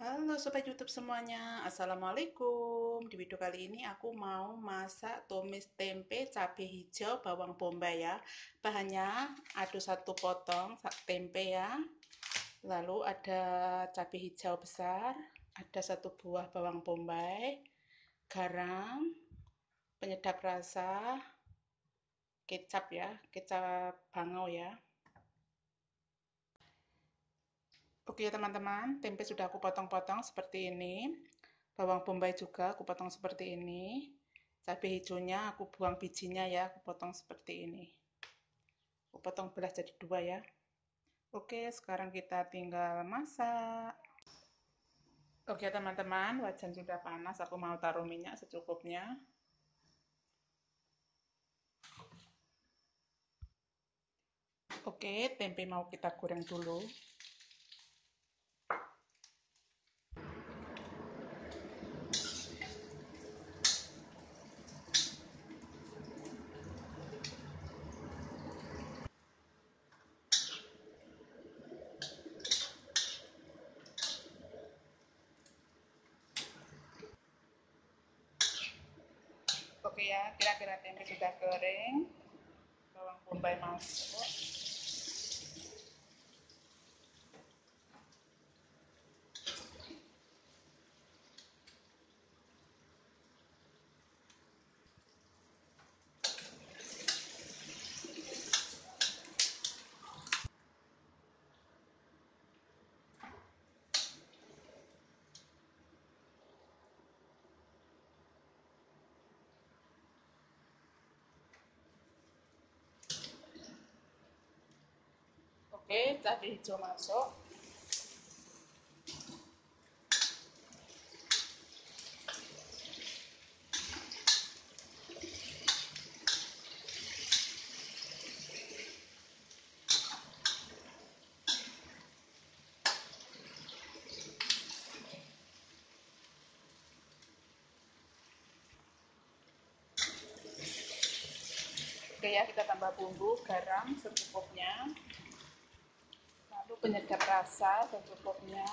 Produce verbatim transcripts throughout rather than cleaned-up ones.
Halo Sobat YouTube semuanya, Assalamualaikum. Di video kali ini aku mau masak tumis tempe cabai hijau bawang bombay ya. Bahannya ada satu potong tempe ya. Lalu ada cabai hijau besar, ada satu buah bawang bombay, garam, penyedap rasa, kecap ya, kecap bangau ya. Oke teman-teman, tempe sudah aku potong-potong seperti ini. Bawang bombay juga aku potong seperti ini. Cabai hijaunya aku buang bijinya ya, aku potong seperti ini. Aku potong belah jadi dua ya. Oke, sekarang kita tinggal masak. Oke teman-teman, wajan sudah panas, aku mau taruh minyak secukupnya. Oke, tempe mau kita goreng dulu. Oke ya, kira-kira tempe sudah kering. Bawang bombay masuk. Oke, cabai hijau masuk. Oke ya, kita tambah bumbu, garam secukupnya. Lalu penyedap rasa secukupnya.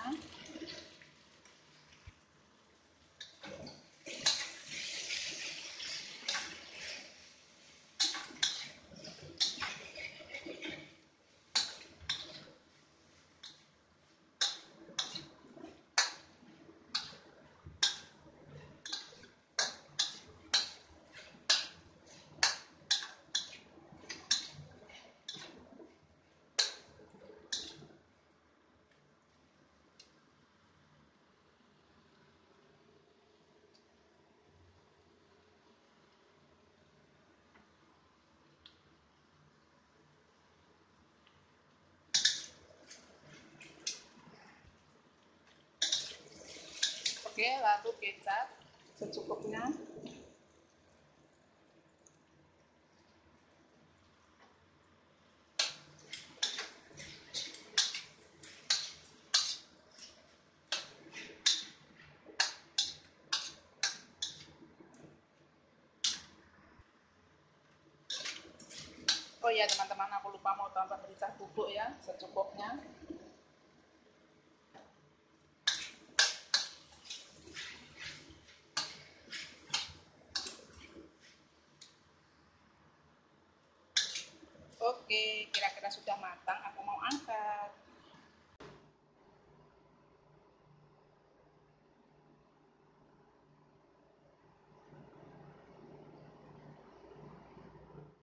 Oke, lalu kecap secukupnya. Oh ya teman-teman, aku lupa mau tambah merica bubuk ya, secukupnya. Oke, kira-kira sudah matang, aku mau angkat.